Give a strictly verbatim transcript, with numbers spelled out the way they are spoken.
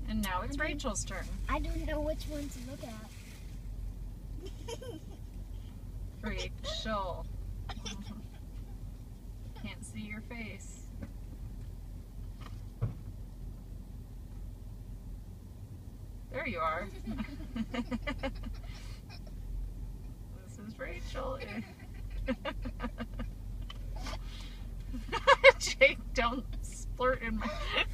And now it's Rachel's turn. I don't know which one to look at. Rachel. Can't see your face. There you are. This is Rachel. Jake, don't splurt in my...